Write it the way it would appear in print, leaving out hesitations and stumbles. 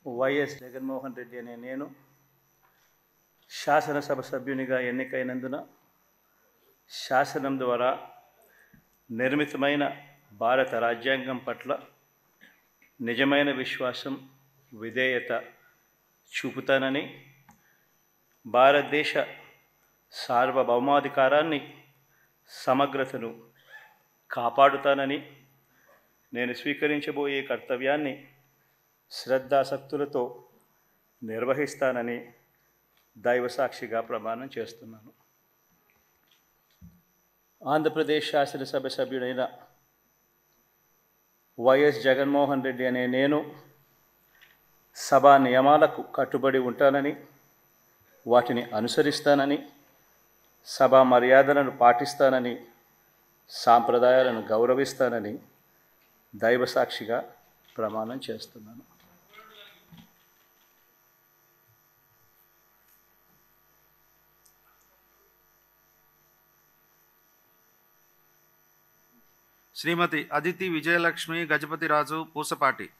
YS Jaganmohan Reddy అనే నేను శాసనసభ సభ్యునిగా ఎన్నికైనందున శాసనం ద్వారా నిర్మితమైన భారత రాజ్యాంగం పట్ల నిజమైన విశ్వాసం, విధేయత చూపుతానని, భారతదేశ సార్వభౌమాధికారాన్ని, సమగ్రతను కాపాడుతానని, నేను స్వీకరించబోయే కర్తవ్యాన్ని శ్రద్ధాసక్తులతో నిర్వహిస్తానని దైవసాక్షిగా ప్రమాణం చేస్తున్నాను. ఆంధ్రప్రదేశ్ శాసనసభ సభ్యుడైన వైఎస్ జగన్మోహన్ రెడ్డి అనే నేను సభా నియమాలకు కట్టుబడి ఉంటానని, వాటిని అనుసరిస్తానని, సభా మర్యాదలను పాటిస్తానని, సాంప్రదాయాలను గౌరవిస్తానని దైవసాక్షిగా ప్రమాణం చేస్తున్నాను. శ్రీమతి అదితి విజయలక్ష్మి గజపతిరాజు పూసపాటి.